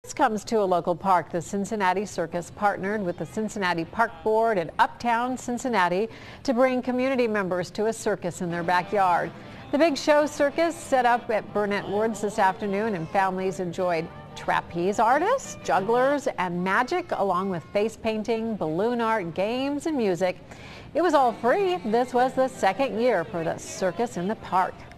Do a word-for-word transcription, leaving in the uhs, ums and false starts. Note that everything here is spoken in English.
This comes to a local park. The Cincinnati Circus partnered with the Cincinnati Park Board at Uptown, Cincinnati to bring community members to a circus in their backyard. The Big Show Circus set up at Burnett Woods this afternoon, and families enjoyed trapeze artists, jugglers, and magic, along with face painting, balloon art, games, and music. It was all free. This was the second year for the circus in the park.